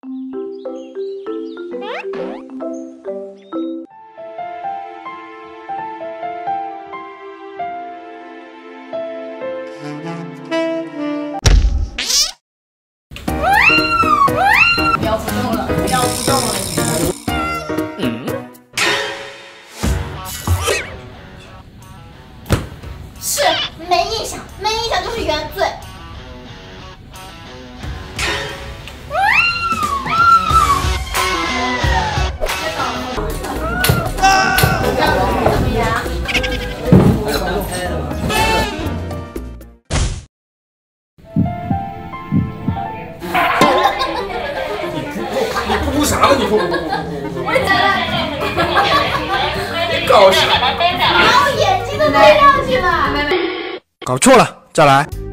不要不动了，不要不动了。是，没印象，没印象就是原罪。 哭啥了？你哭！ 我真的， 你搞啥？ 把我眼睛都推上去了。 搞错了，再来。